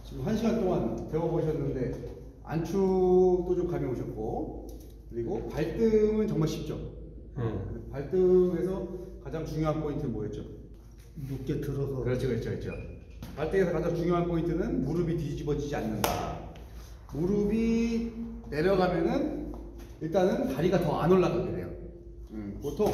지금 1시간 동안 배워보셨는데 안축도 좀 감이 오셨고, 그리고 발등은 정말 쉽죠. 발등에서 가장 중요한 포인트는 뭐였죠? 높게 들어서. 그렇죠. 발등에서 가장 중요한 포인트는 무릎이 뒤집어지지 않는다. 무릎이 내려가면은 일단은 다리가 더 안 올라가게 돼요. 보통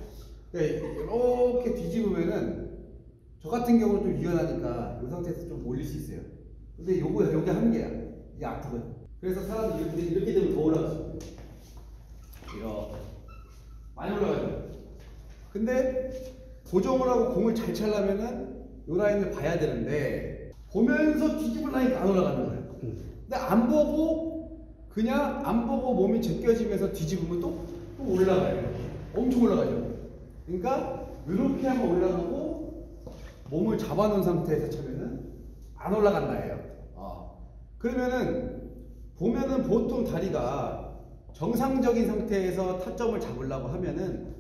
이렇게 뒤집으면은 저 같은 경우는 좀 유연하니까 이 상태에서 좀 올릴 수 있어요. 근데 요게 한계야. 이게 아프거든. 그래서 사람이 이렇게 되면 더 올라가죠. 이렇게 많이 올라가죠. 근데 고정을 하고 공을 잘 차려면은 요 라인을 봐야 되는데 보면서 뒤집으려니까 안 올라가는 거예요. 근데 안 보고 그냥 안 보고 몸이 제껴지면서 뒤집으면 또 올라가요. 엄청 올라가죠. 그러니까 이렇게 한번 올라가고 몸을 잡아놓은 상태에서 차면은 안 올라간다예요. 그러면은 보면은 보통 다리가 정상적인 상태에서 타점을 잡으려고 하면은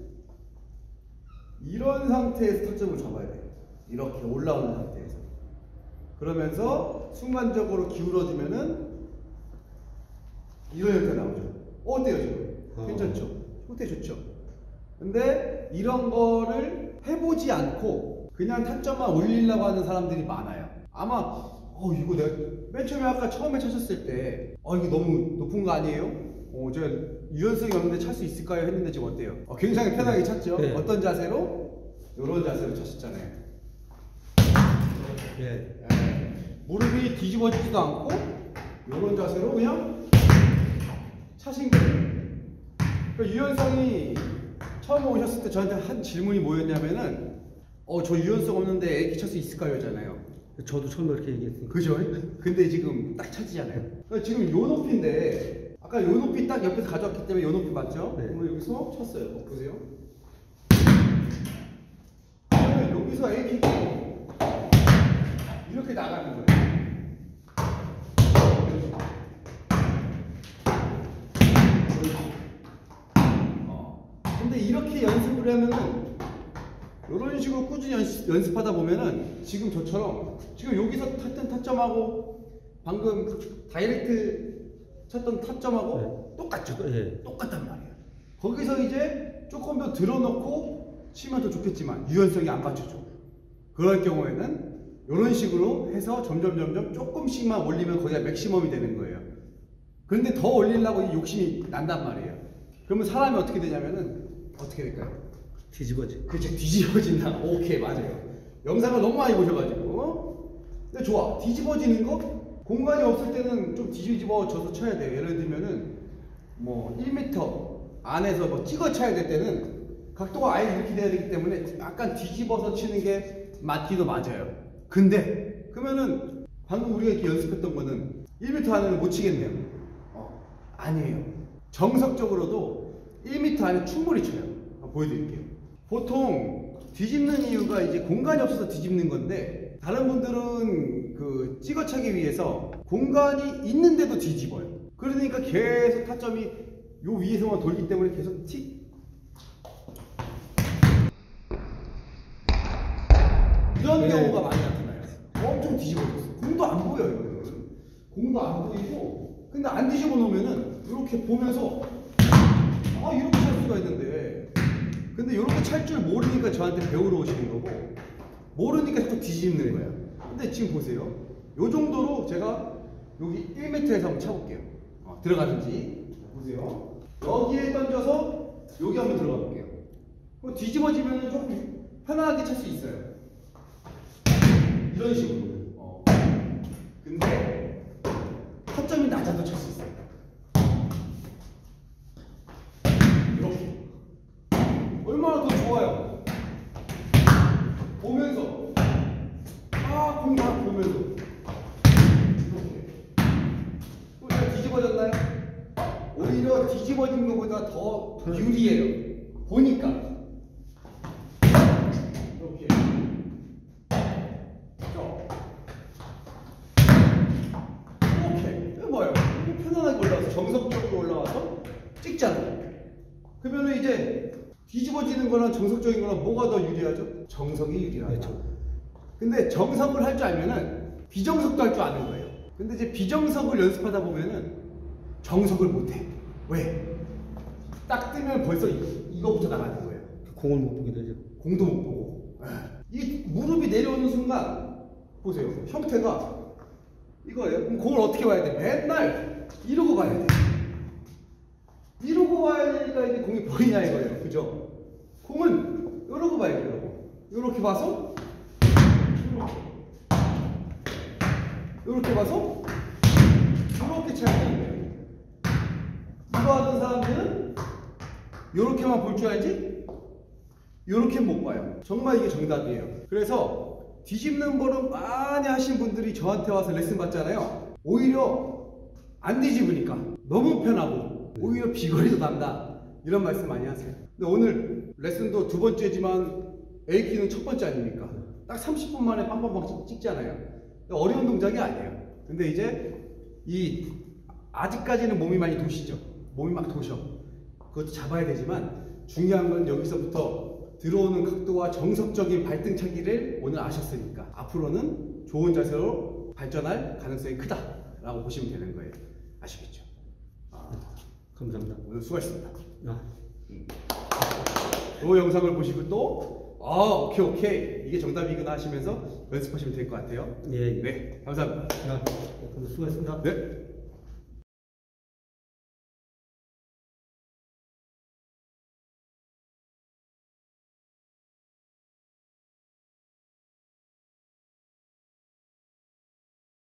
이런 상태에서 타점을 잡아야 돼요. 이렇게 올라오는 상태에서. 그러면서 순간적으로 기울어지면은 이런 형태 나오죠. 어때요 지금? 괜찮죠? 상태 좋죠? 근데 이런 거를 해보지 않고 그냥 타점만 올리려고 하는 사람들이 많아요. 아마 이거 내가 맨 처음에 아까 처음에 쳤었을 때 이거 너무 높은 거 아니에요? 제가 유연성이 없는데 찰 수 있을까요? 했는데 지금 어때요? 굉장히 편하게 쳤죠? 네. 어떤 자세로? 이런 자세로 쳤었잖아요. 네. 무릎이 뒤집어지지도 않고 이런 자세로 그냥 차신 거예요. 그러니까 유연성이 처음 오셨을 때 저한테 한 질문이 뭐였냐면은 저 유연성 없는데 애기 칠 수 있을까요? 잖아요. 저도 처음에 그렇게 얘기했으니까. 그죠? 근데 지금 딱 찾지잖아요. 그러니까 지금 요 높이인데 아까 요 높이 딱 옆에서 가져왔기 때문에 요 높이 맞죠? 네. 그럼 여기서 쳤어요. 보세요. 여기서 A 킥 이렇게 나가는 거예요. 근데 이렇게 연습을 하면은 이런 식으로 꾸준히 연습하다 보면은 지금 저처럼 지금 여기서 탔던 타점하고 방금 다이렉트 쳤던 타점하고 네. 똑같죠? 네. 똑같단 말이에요. 거기서 이제 조금 더 들어놓고 치면 더 좋겠지만 유연성이 안 받쳐줘. 그럴 경우에는 이런 식으로 해서 점점 조금씩만 올리면 거기가 맥시멈이 되는 거예요. 그런데 더 올리려고 욕심이 난단 말이에요. 그러면 사람이 어떻게 되냐면은 어떻게 될까요? 뒤집어지. 그렇죠. 뒤집어진다. 오케이, 맞아요. 영상을 너무 많이 보셔가지고. 근데 좋아. 뒤집어지는 거? 공간이 없을 때는 좀 뒤집어져서 쳐야 돼요. 예를 들면은 뭐 1m 안에서 뭐 찍어 쳐야 될 때는 각도가 아예 이렇게 돼야 되기 때문에 약간 뒤집어서 치는 게 맞기도 맞아요. 근데 그러면은 방금 우리가 이렇게 연습했던 거는 1m 안에는 못 치겠네요. 아니에요. 정석적으로도 1m 안에 충분히 쳐요. 보여드릴게요. 보통 뒤집는 이유가 이제 공간이 없어서 뒤집는 건데 다른 분들은 그 찍어차기 위해서 공간이 있는데도 뒤집어요. 그러니까 계속 타점이 요 위에서만 돌기 때문에 계속 이런 경우가 많이 나타나요. 엄청 뒤집어졌어. 공도 안 보여요. 이거는. 공도 안 보이고 근데 안 뒤집어 놓으면은 이렇게 보면서 이렇게 찰 수가 있는데 근데 이렇게 찰 줄 모르니까 저한테 배우러 오시는 거고 모르니까 자꾸 뒤집는 거야. 근데 지금 보세요. 요 정도로 제가 여기 1m에서 한번 차볼게요. 들어가는지 보세요. 여기에 던져서 여기 한번 들어가 볼게요. 뒤집어지면 조금 편안하게 찰 수 있어요. 이런 식으로. 근데 타점이 낮아도 찰 수 있어요. 이렇게. 얼마나 더 좋아요. 보면서 공 다 보면서 이렇게. 잘 뒤집어졌나요? 오히려 뒤집어진 것보다 더 유리해요. 보니까 이렇게. 이렇게. 뭐예요? 편안하게 올라와서 정석적으로 올라와서 찍잖아요. 그러면 이제 뒤집어지는 거랑 정석적인 거랑 뭐가 더 유리하죠? 정석이 유리하다. 그렇죠. 근데 정석을 할 줄 알면은 비정석도 할 줄 아는 거예요. 근데 이제 비정석을 연습하다 보면은 정석을 못해. 왜? 딱 뜨면 벌써 이거부터 나가는 거예요. 공을 못 보게 되죠. 공도 못 보고. 이 무릎이 내려오는 순간 보세요. 형태가 이거예요. 그럼 공을 어떻게 봐야 돼? 맨날 이러고 봐야 돼. 이러고 봐야 되니까 이게 공이 보이냐 이거예요. 그죠? 공은 이러고 봐야 돼요. 이렇게 봐서 이렇게 봐서 이렇게 쳐야 되는 거예요. 이거 하던 사람들은 이렇게만 볼 줄 알지 이렇게 못 봐요. 정말 이게 정답이에요. 그래서 뒤집는 버릇 많이 하신 분들이 저한테 와서 레슨 받잖아요. 오히려 안 뒤집으니까 너무 편하고 오히려 비거리도 난다 이런 말씀 많이 하세요. 근데 오늘 레슨도 두 번째지만 A키는 첫 번째 아닙니까? 딱 30분 만에 빵빵빵 찍잖아요. 어려운 동작이 아니에요. 근데 이제 아직까지는 몸이 많이 도시죠. 몸이 막 도셔. 그것도 잡아야 되지만 중요한 건 여기서부터 들어오는 각도와 정석적인 발등차기를 오늘 아셨으니까 앞으로는 좋은 자세로 발전할 가능성이 크다라고 보시면 되는 거예요. 아시겠죠? 감사합니다. 오늘 수고하셨습니다. 네. 이 영상을 보시고 또 오케이 이게 정답이구나 하시면서 연습하시면 될 것 같아요. 예. 네, 감사합니다. 수고하셨습니다. 네.